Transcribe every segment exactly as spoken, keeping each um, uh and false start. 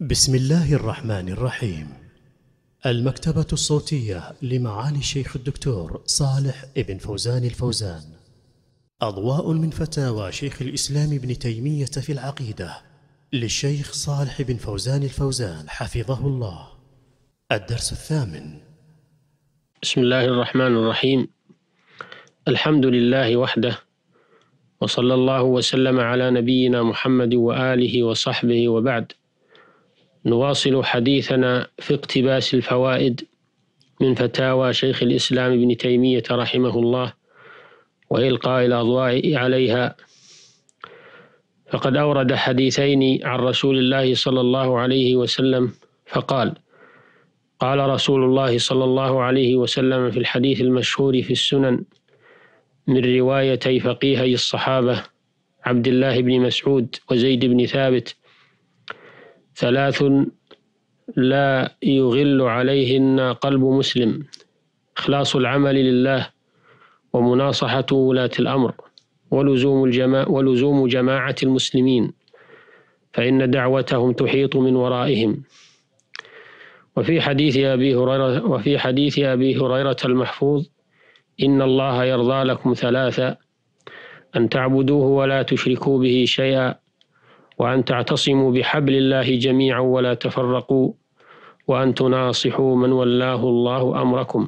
بسم الله الرحمن الرحيم. المكتبة الصوتية لمعالي الشيخ الدكتور صالح ابن فوزان الفوزان. أضواء من فتاوى شيخ الإسلام ابن تيمية في العقيدة للشيخ صالح بن فوزان الفوزان حفظه الله. الدرس الثامن. بسم الله الرحمن الرحيم. الحمد لله وحده، وصلى الله وسلم على نبينا محمد وآله وصحبه، وبعد. نواصل حديثنا في اقتباس الفوائد من فتاوى شيخ الإسلام ابن تيمية رحمه الله وإلقاء الأضواء عليها. فقد أورد حديثين عن رسول الله صلى الله عليه وسلم فقال: قال رسول الله صلى الله عليه وسلم في الحديث المشهور في السنن من روايتي فقيهي الصحابة عبد الله بن مسعود وزيد بن ثابت: ثلاث لا يغل عليهن قلب مسلم: إخلاص العمل لله، ومناصحة ولاة الأمر، ولزوم, الجماع ولزوم جماعة المسلمين، فإن دعوتهم تحيط من ورائهم. وفي حديث أبي هريرة وفي حديث أبي هريرة المحفوظ: إن الله يرضى لكم ثلاثة: أن تعبدوه ولا تشركوا به شيئا، وأن تعتصموا بحبل الله جميعا ولا تفرقوا، وأن تناصحوا من ولاه الله أمركم.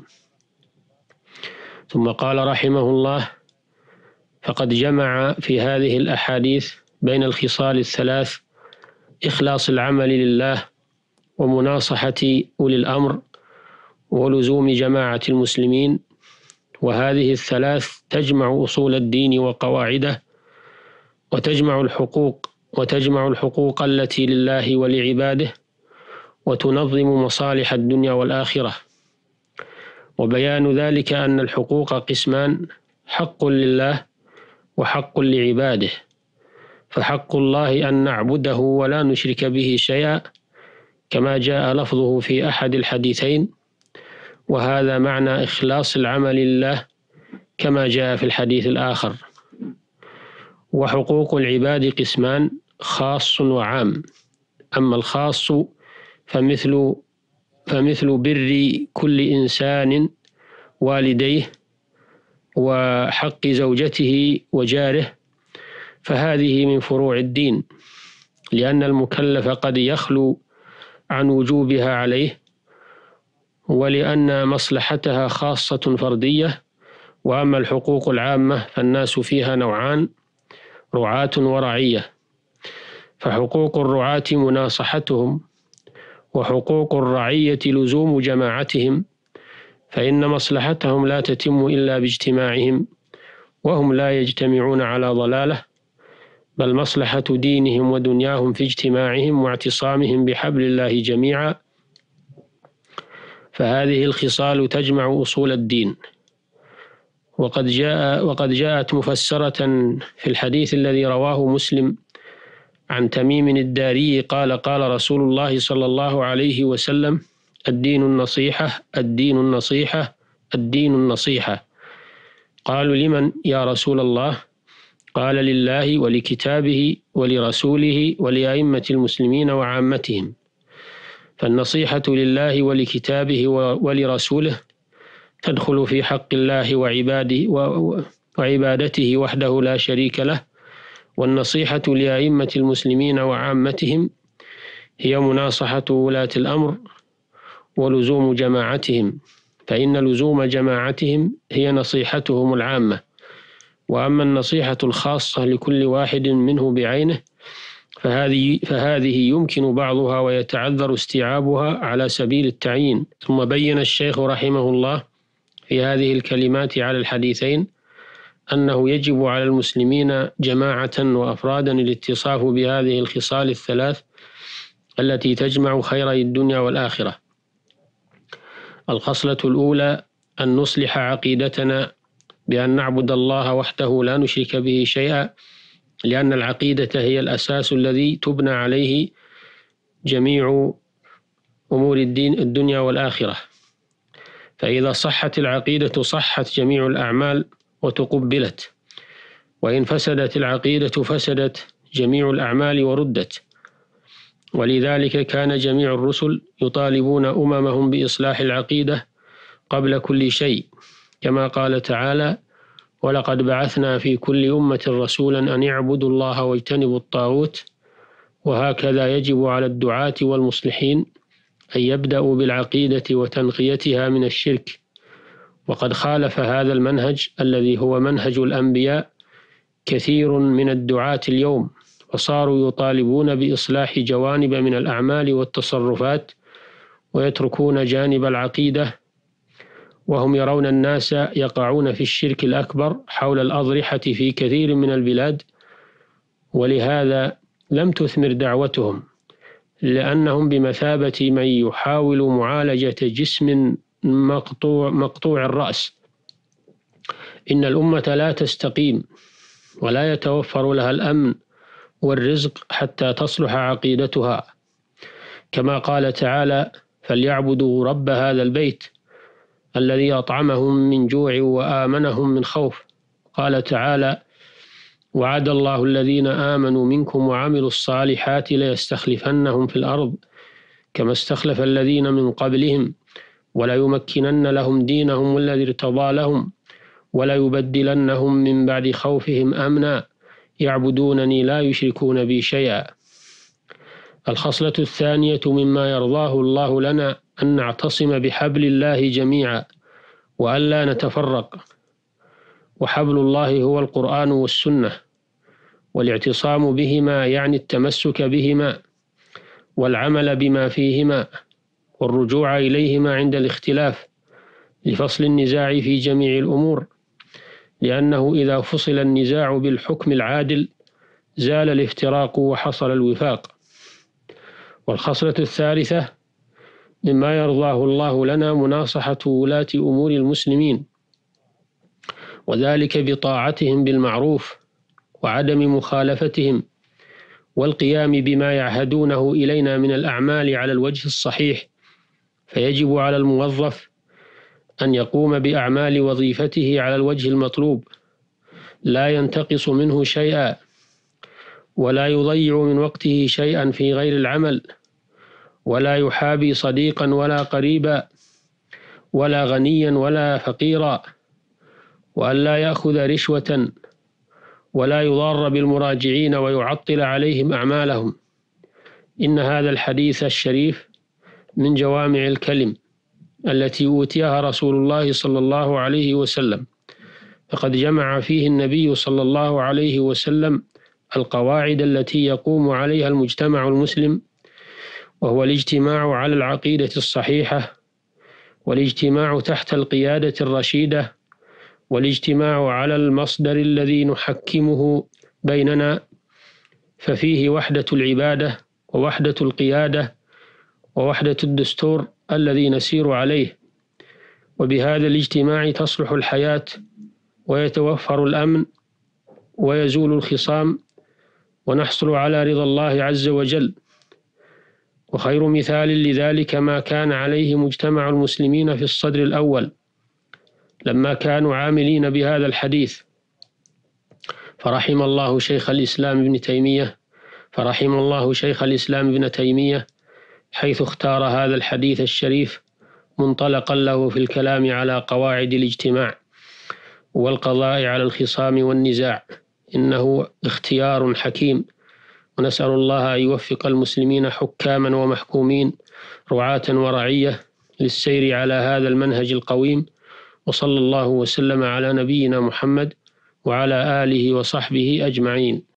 ثم قال رحمه الله: فقد جمع في هذه الأحاديث بين الخصال الثلاث: إخلاص العمل لله، ومناصحة أولي الأمر، ولزوم جماعة المسلمين. وهذه الثلاث تجمع أصول الدين وقواعده، وتجمع الحقوق وتجمع الحقوق التي لله ولعباده، وتنظم مصالح الدنيا والآخرة. وبيان ذلك أن الحقوق قسمان: حق لله وحق لعباده. فحق الله أن نعبده ولا نشرك به شيئا، كما جاء لفظه في أحد الحديثين، وهذا معنى إخلاص العمل لله كما جاء في الحديث الآخر. وحقوق العباد قسمان: خاص وعام. أما الخاص فمثل فمثل بر كل إنسان والديه، وحق زوجته وجاره، فهذه من فروع الدين، لأن المكلف قد يخلو عن وجوبها عليه، ولأن مصلحتها خاصة فردية. وأما الحقوق العامة فالناس فيها نوعان: رعاة ورعية. فحقوق الرعاة مناصحتهم، وحقوق الرعية لزوم جماعتهم، فإن مصلحتهم لا تتم إلا باجتماعهم، وهم لا يجتمعون على ضلالة، بل مصلحة دينهم ودنياهم في اجتماعهم واعتصامهم بحبل الله جميعا. فهذه الخصال تجمع أصول الدين. وقد جاء وقد جاءت مفسرة في الحديث الذي رواه مسلم عن تميم الداري قال: قال رسول الله صلى الله عليه وسلم: الدين النصيحة، الدين النصيحة، الدين النصيحة. قالوا: لمن يا رسول الله؟ قال: لله ولكتابه ولرسوله ولأئمة المسلمين وعامتهم. فالنصيحة لله ولكتابه ولرسوله تدخل في حق الله وعباده وعبادته وحده لا شريك له. والنصيحة لأئمة المسلمين وعامتهم هي مناصحة ولاة الأمر ولزوم جماعتهم، فإن لزوم جماعتهم هي نصيحتهم العامة. وأما النصيحة الخاصة لكل واحد منه بعينه فهذه, فهذه يمكن بعضها ويتعذر استيعابها على سبيل التعيين. ثم بين الشيخ رحمه الله في هذه الكلمات على الحديثين أنه يجب على المسلمين جماعة وأفرادا الاتصاف بهذه الخصال الثلاث التي تجمع خيري الدنيا والآخرة. الخصلة الأولى: أن نصلح عقيدتنا بأن نعبد الله وحده لا نشرك به شيئا، لأن العقيدة هي الأساس الذي تبنى عليه جميع أمور الدين الدنيا والآخرة. فإذا صحت العقيدة صحت جميع الأعمال وتقبلت، وإن فسدت العقيدة فسدت جميع الأعمال وردت. ولذلك كان جميع الرسل يطالبون أممهم بإصلاح العقيدة قبل كل شيء، كما قال تعالى: ولقد بعثنا في كل أمة رسولا أن يعبدوا الله واجتنبوا الطاغوت. وهكذا يجب على الدعاة والمصلحين أن يبدأوا بالعقيدة وتنقيتها من الشرك. وقد خالف هذا المنهج الذي هو منهج الأنبياء كثير من الدعاة اليوم، وصاروا يطالبون بإصلاح جوانب من الأعمال والتصرفات ويتركون جانب العقيدة، وهم يرون الناس يقعون في الشرك الأكبر حول الأضرحة في كثير من البلاد، ولهذا لم تثمر دعوتهم، لأنهم بمثابة من يحاول معالجة جسم مقطوع, مقطوع الرأس. إن الأمة لا تستقيم ولا يتوفر لها الأمن والرزق حتى تصلح عقيدتها، كما قال تعالى: فليعبدوا رب هذا البيت الذي أطعمهم من جوع وآمنهم من خوف. قال تعالى: وعد الله الذين آمنوا منكم وعملوا الصالحات ليستخلفنهم في الأرض كما استخلف الذين من قبلهم وليمكنن لهم دينهم الذي ارتضى لهم وليبدلنهم من بعد خوفهم أمنا يعبدونني لا يشركون بي شيئا. الخصلة الثانية مما يرضاه الله لنا أن نعتصم بحبل الله جميعا وألا نتفرق، وحبل الله هو القرآن والسنة، والاعتصام بهما يعني التمسك بهما والعمل بما فيهما والرجوع إليهما عند الاختلاف لفصل النزاع في جميع الأمور، لأنه إذا فصل النزاع بالحكم العادل زال الافتراق وحصل الوفاق. والخصلة الثالثة مما يرضاه الله لنا مناصحة ولاة أمور المسلمين، وذلك بطاعتهم بالمعروف وعدم مخالفتهم والقيام بما يعهدونه إلينا من الأعمال على الوجه الصحيح. فيجب على الموظف أن يقوم بأعمال وظيفته على الوجه المطلوب، لا ينتقص منه شيئا ولا يضيع من وقته شيئا في غير العمل، ولا يحابي صديقا ولا قريبا ولا غنيا ولا فقيرا، وأن لا يأخذ رشوة ولا يضار بالمراجعين ويعطل عليهم أعمالهم. إن هذا الحديث الشريف من جوامع الكلم التي أوتيها رسول الله صلى الله عليه وسلم، فقد جمع فيه النبي صلى الله عليه وسلم القواعد التي يقوم عليها المجتمع المسلم، وهو الاجتماع على العقيدة الصحيحة، والاجتماع تحت القيادة الرشيدة، والاجتماع على المصدر الذي نحكمه بيننا، ففيه وحدة العبادة ووحدة القيادة ووحدة الدستور الذي نسير عليه. وبهذا الاجتماع تصلح الحياة ويتوفر الأمن ويزول الخصام ونحصل على رضا الله عز وجل. وخير مثال لذلك ما كان عليه مجتمع المسلمين في الصدر الأول لما كانوا عاملين بهذا الحديث، فرحم الله شيخ الإسلام ابن تيمية فرحم الله شيخ الإسلام ابن تيمية حيث اختار هذا الحديث الشريف منطلقا له في الكلام على قواعد الاجتماع والقضاء على الخصام والنزاع. إنه اختيار حكيم، ونسأل الله أن يوفق المسلمين حكاما ومحكومين رعاة ورعية للسير على هذا المنهج القويم. وصلى الله وسلم على نبينا محمد وعلى آله وصحبه أجمعين.